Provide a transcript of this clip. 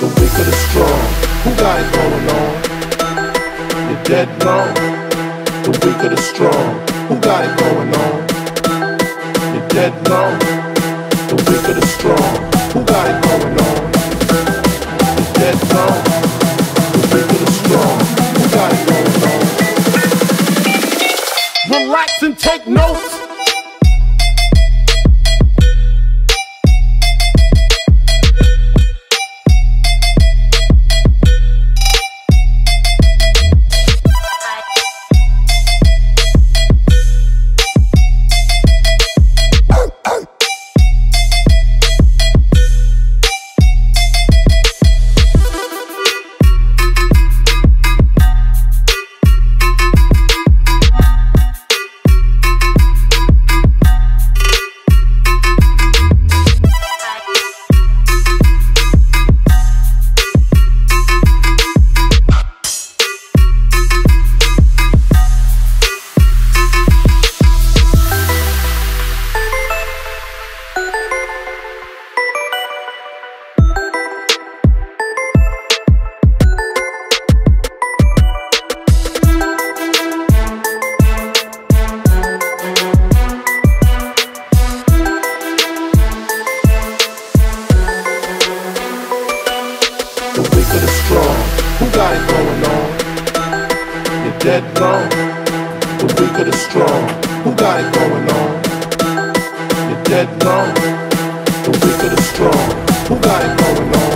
The weak or the strong, who got it going on? You're dead wrong. The weak or the strong, who got it going on? You're dead wrong. The weak or the strong, who got it going on? You're dead wrong. The weak or the strong, who got it going on? Relax and take notes. Dead wrong. The weak or the strong, who got it going on? You're dead wrong. The weak or the strong, who got it going on?